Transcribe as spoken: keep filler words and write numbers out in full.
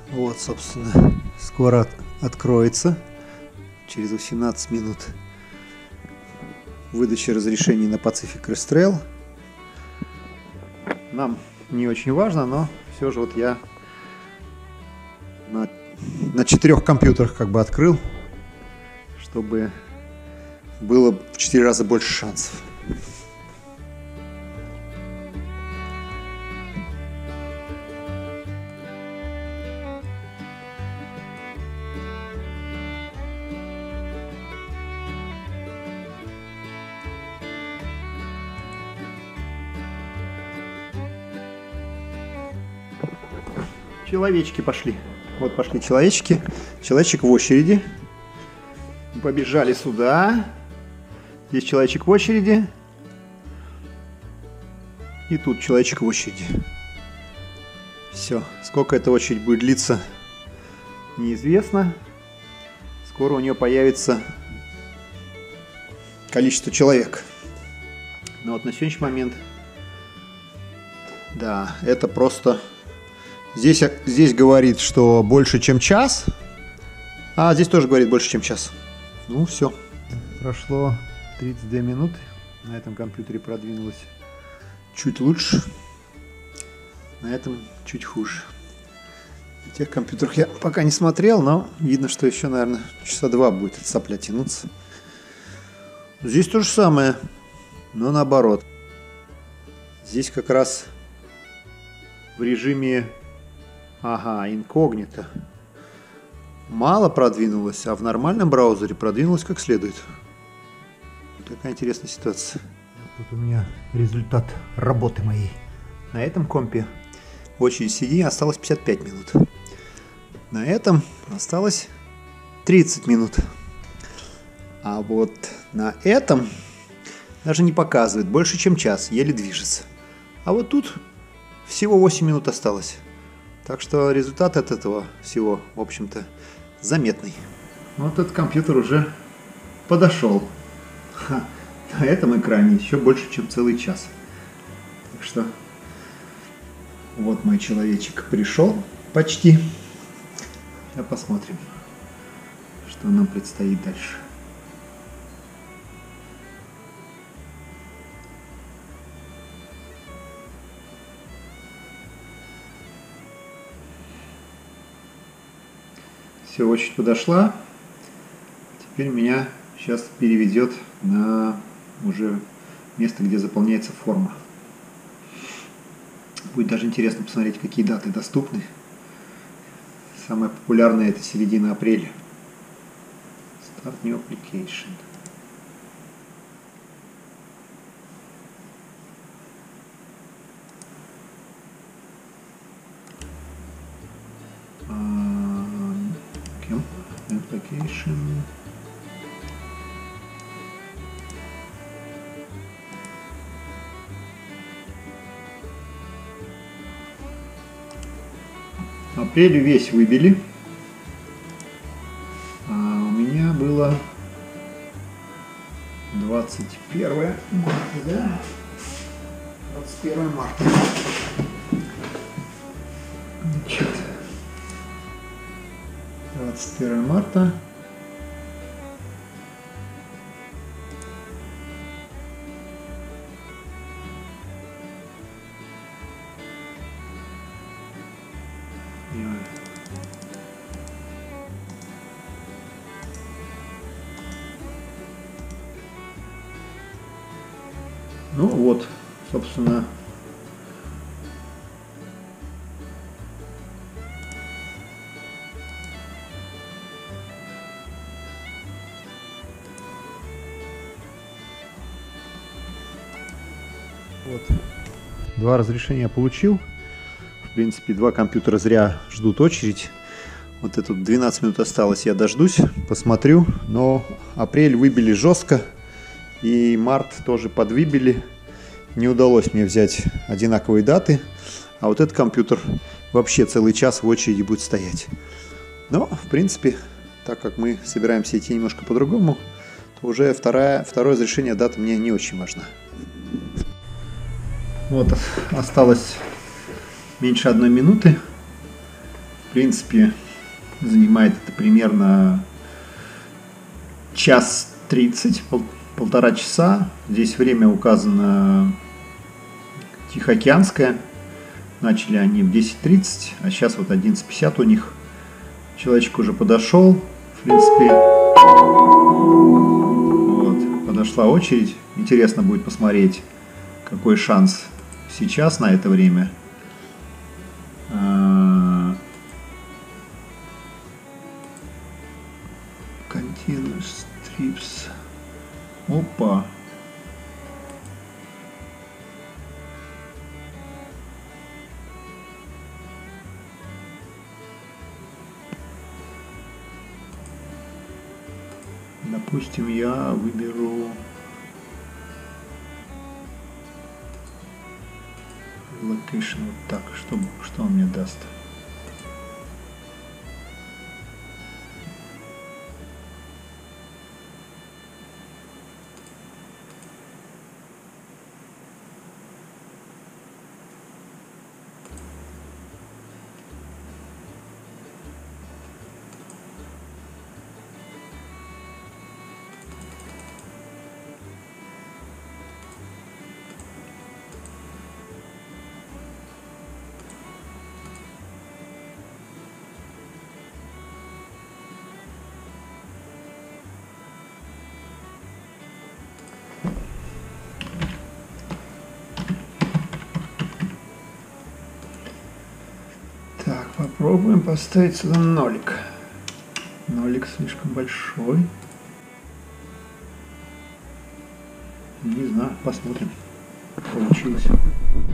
Вот, собственно, скоро от, откроется. Через восемнадцать минут выдачи разрешений на Pacific Crest Trail. Нам не очень важно, но все же вот я на, на четырех компьютерах как бы открыл, чтобы было в четыре раза больше шансов. Человечки пошли. Вот пошли человечки. Человечек в очереди. Побежали сюда. Здесь человечек в очереди. И тут человечек в очереди. Все. Сколько эта очередь будет длиться, неизвестно. Скоро у нее появится количество человек. Но вот на сегодняшний момент, да, это просто... Здесь, здесь говорит, что больше, чем час. А здесь тоже говорит больше, чем час. Ну, все. Прошло тридцать две минуты. На этом компьютере продвинулось чуть лучше. На этом чуть хуже. На тех компьютерах я пока не смотрел, но видно, что еще, наверное, часа два будет эта сопля тянуться. Здесь то же самое, но наоборот. Здесь как раз в режиме... Ага, инкогнито. Мало продвинулось, а в нормальном браузере продвинулось как следует. Такая интересная ситуация. Тут у меня результат работы моей. На этом компе в очереди сиди осталось пятьдесят пять минут. На этом осталось тридцать минут. А вот на этом даже не показывает. Больше, чем час. Еле движется. А вот тут всего восемь минут осталось. Так что результат от этого всего, в общем-то, заметный. Вот этот компьютер уже подошел. Ха, на этом экране еще больше, чем целый час. Так что вот мой человечек пришел почти. Сейчас посмотрим, что нам предстоит дальше. Все, очередь подошла. Теперь меня сейчас переведет на уже место, где заполняется форма. Будет даже интересно посмотреть, какие даты доступны. Самая популярная — это середина апреля. Start new application. Application. Апрель весь выбили. А у меня было двадцать первое марта, да? двадцать первое марта. Значит, двадцать первое марта. Ну вот, собственно, вот. Два разрешения получил. В принципе, два компьютера зря ждут очередь. Вот это двенадцать минут осталось, я дождусь, посмотрю. Но апрель выбили жестко. И март тоже подвыбили. Не удалось мне взять одинаковые даты. А вот этот компьютер вообще целый час в очереди будет стоять. Но, в принципе, так как мы собираемся идти немножко по-другому, то уже вторая, второе разрешение даты мне не очень важно. Вот, осталось меньше одной минуты. В принципе, занимает это примерно час тридцать, пол, полтора часа. Здесь время указано Тихоокеанское. Начали они в десять тридцать, а сейчас вот одиннадцать пятьдесят у них. Человечек уже подошел. В принципе, вот, подошла очередь. Интересно будет посмотреть, какой шанс сейчас на это время. Continuous strips. Опа. Допустим, я выберу location вот так, что, что он мне даст. Так, попробуем поставить сюда нолик. Нолик слишком большой. Не знаю, посмотрим. Получилось.